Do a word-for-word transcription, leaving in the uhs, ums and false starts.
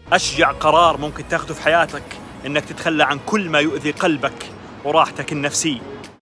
أشجع قرار ممكن تاخذه في حياتك إنك تتخلى عن كل ما يؤذي قلبك وراحتك النفسية.